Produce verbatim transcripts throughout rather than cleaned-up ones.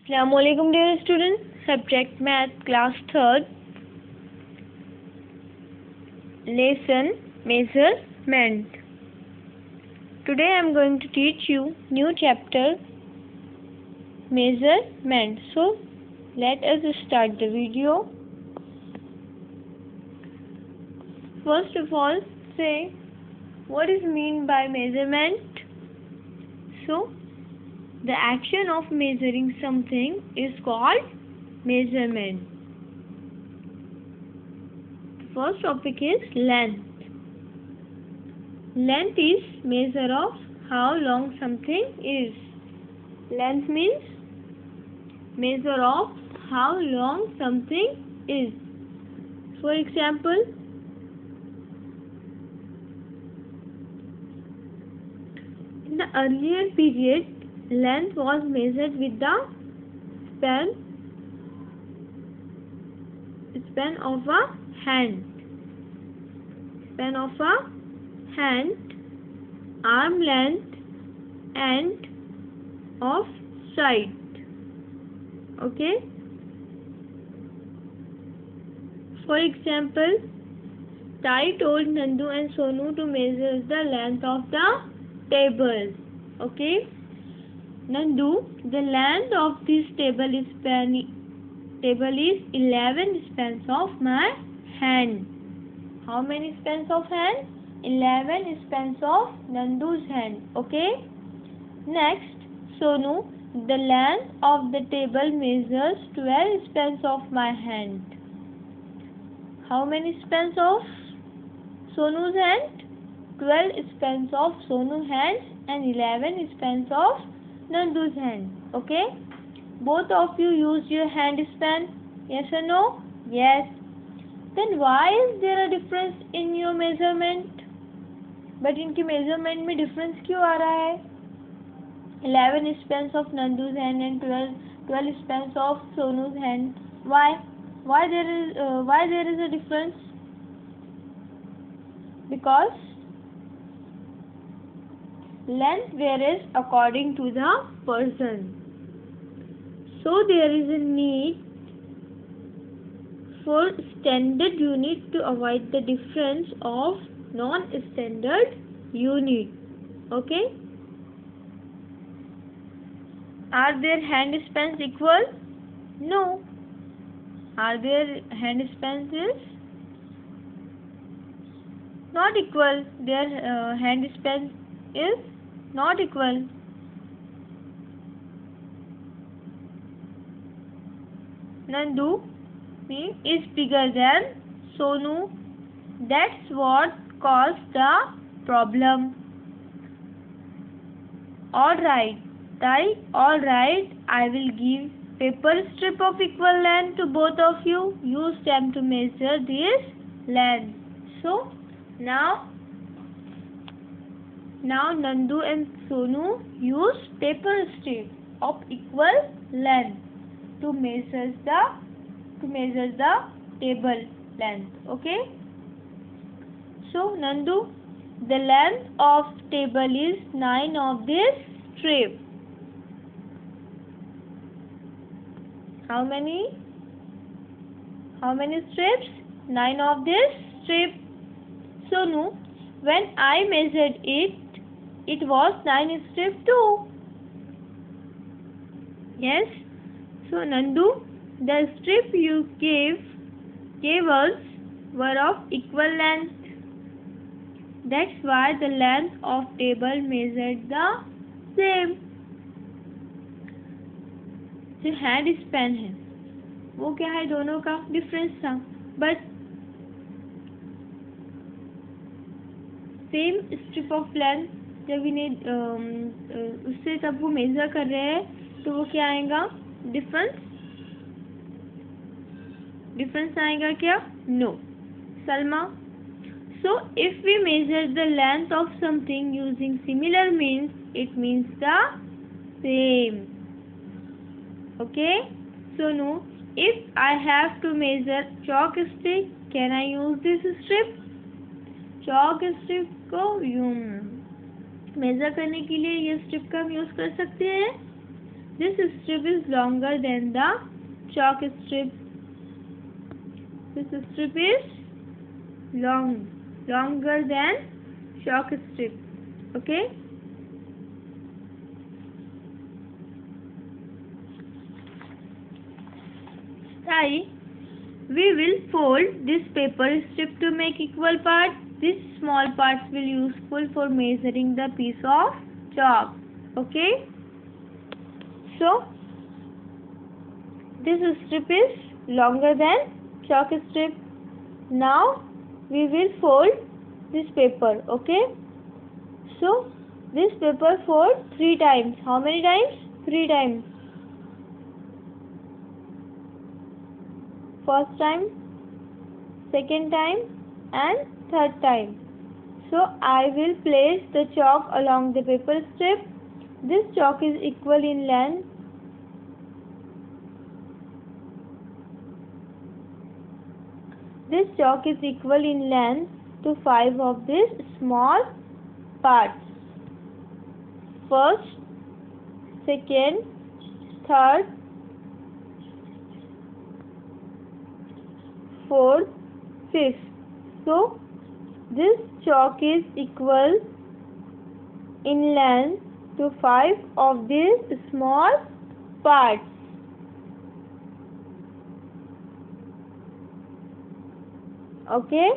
Assalamualaikum dear students, subject math class third, lesson measurement. Today I am going to teach you new chapter measurement. So let us start the video. First of all, say what is mean by measurement. So the action of measuring something is called measurement. The first topic is length. Length is measure of how long something is. Length means measure of how long something is. For example, in the earlier period, length was measured with the span span of a hand, span of a hand, arm length, and of side. Okay. For example, Tai told Nandu and Sonu to measure the length of the table. Okay. Nandu, the length of this table is span table is eleven spans of my hand. How many spans of hand? eleven spans of Nandu's hand. Okay. Next, Sonu, the length of the table measures twelve spans of my hand. How many spans of Sonu's hand? twelve spans of Sonu's hand and eleven spans of Nandu's hand. Okay. Both of you use your hand span. Yes or no? Yes. Then why is there a difference in your measurement? But इनकी measurement में difference क्यों आ रहा है? eleven spans of Nandu's hand and twelve twelve spans of Sonu's hand. Why? Why there is uh, why there is a difference? Because length varies according to the person. So there is a need for standard unit to avoid the difference of non-standard unit. Okay. Are their hand spans equal? No. Are their hand spans is not equal. Their uh, hand span is not equal. Nandu is bigger than Sonu. That's what caused the problem. Alright, Tai, alright, I will give paper strip of equal length to both of you. Use them to measure this length. So, now Now Nandu and Sonu use paper strip of equal length to measure the to measure the table length. Okay. So Nandu, the length of table is nine of this strip. How many? How many strips? Nine of this strip. Sonu, when I measured it, it was nine strips too. Yes. So Nandu, the strip you gave gave us were of equal length. That's why the length of table measured the same. जो hand span है वो क्या है, दोनों का difference था, but same strip of length जब इन्हें उससे तब वो मेजर कर रहे हैं तो वो क्या आएगा, डिफरेंस डिफरेंस आएगा क्या? No. Salma, so if we measure the length of something using similar means, it means the same. Okay. So no, if I have to measure chalk stick, can I use this strip? chalk strip को measure करने के लिए ये strip का हम use कर सकते हैं? This strip is longer than the chalk strip. This strip is long, longer than chalk strip. Okay. I We will fold this paper strip to make equal parts. These small parts will be useful for measuring the piece of chalk. Okay. So, this strip is longer than chalk strip. Now, we will fold this paper. Okay. So, this paper fold three times. How many times? Three times. First time, second time and third time. So I will place the chalk along the paper strip. This chalk is equal in length. This chalk is equal in length to five of these small parts. First, second, third, fourth, fifth. So this chalk is equal in length to five of these small parts. Okay.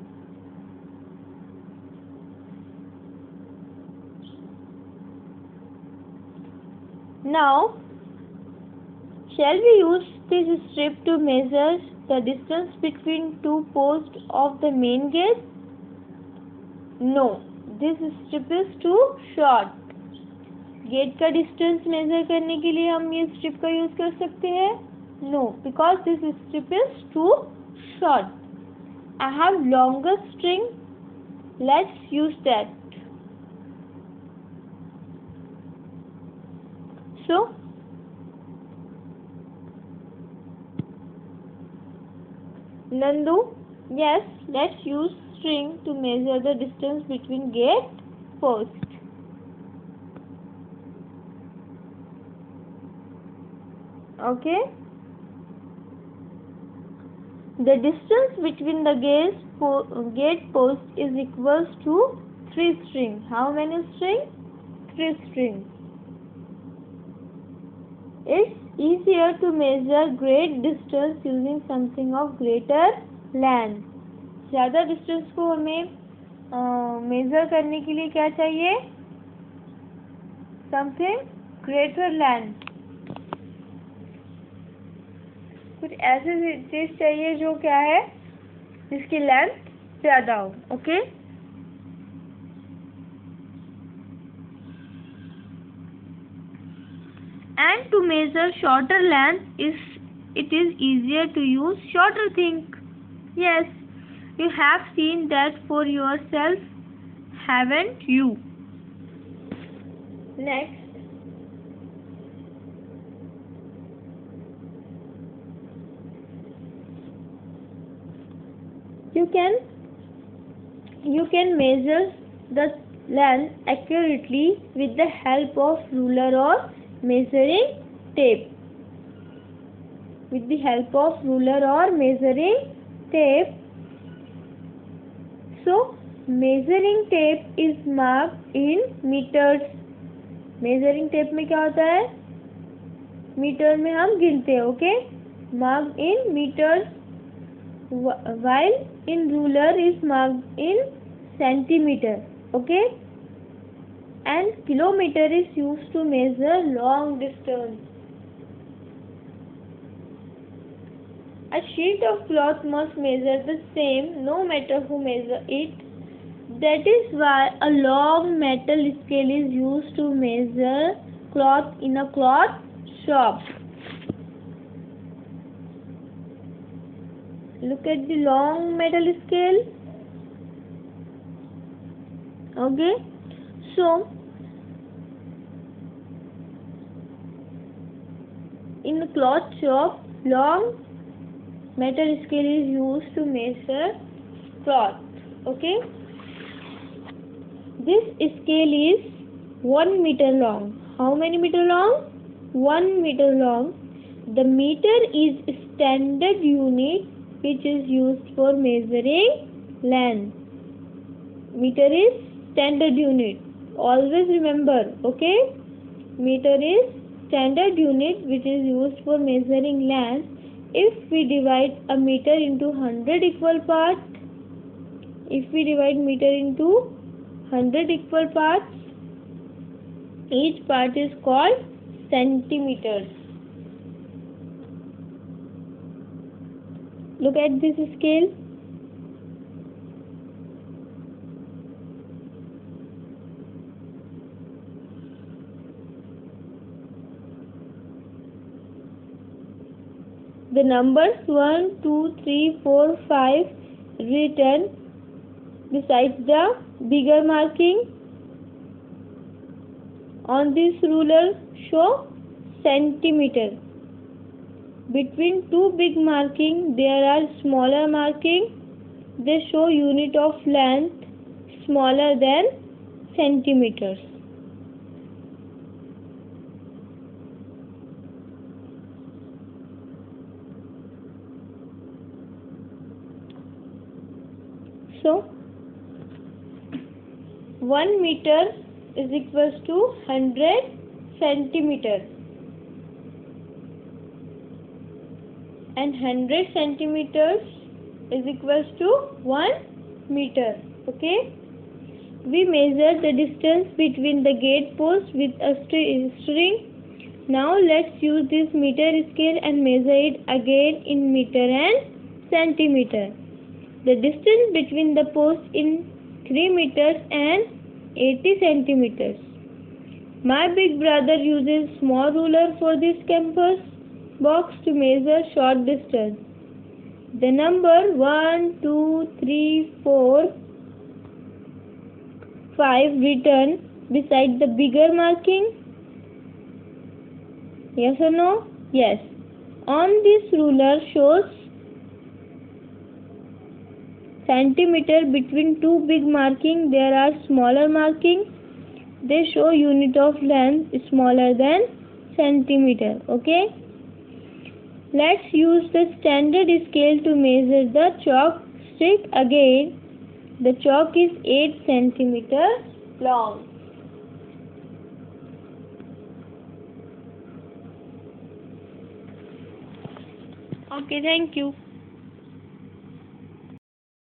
Now, shall we use this strip to measure the distance between two posts of the main gate? No, this strip is too short. Gate का distance measure करने के लिए हम ये strip का use कर सकते हैं? No, because this strip is too short. I have longer string. Let's use that. So, Nandu, yes, let's use string to measure the distance between gate posts. Okay. The distance between the gate, po gate post is equals to three string. How many string? Three string. It's easier to measure great distance using something of greater length. ज़्यादा distance को हमें major करने के लिए क्या चाहिए? Something greater length. कुछ ऐसे चीज चाहिए जो क्या है, जिसकी लेंथ ज्यादा हो. Okay. And to measure shorter length is it is easier to use shorter thing. Yes, you have seen that for yourself, haven't you? Next, you can you can measure the length accurately with the help of ruler or measuring tape. With the help of ruler or measuring tape. So, measuring tape is marked in meters. Measuring tape में क्या होता है? Metre में हम गिनते हैं. Okay. Marked in meters, while in ruler is marked in centimeter. Okay. And kilometer is used to measure long distance. A sheet of cloth must measure the same no matter who measure it. That is why a long metal scale is used to measure cloth in a cloth shop. Look at the long metal scale. Okay. So, in the cloth shop, long metal scale is used to measure cloth. Okay. This scale is one meter long. How many meter long? one meter long. The meter is standard unit which is used for measuring length. Meter is standard unit. Always remember, okay? Meter is standard unit which is used for measuring length. If we divide a meter into one hundred equal parts, if we divide meter into one hundred equal parts, each part is called centimeters. Look at this scale. The numbers one, two, three, four, five written besides the bigger marking on this ruler show centimeter. Between two big marking there are smaller marking. They show unit of length smaller than centimeters. So, one meter is equals to one hundred centimeter and one hundred centimeters is equals to one meter. Okay. We measure the distance between the gate post with a string. Now let's use this meter scale and measure it again in meter and centimeter. The distance between the posts in three meters and eighty centimeters. My big brother uses small ruler for this campus box to measure short distance. The number one, two, three, four, five written beside the bigger marking. Yes or no? Yes. On this ruler shows centimeter. Between two big marking there are smaller marking. They show unit of length smaller than centimeter. Okay. Let's use the standard scale to measure the chalk stick again. The chalk is eight centimeters long. Okay, thank you.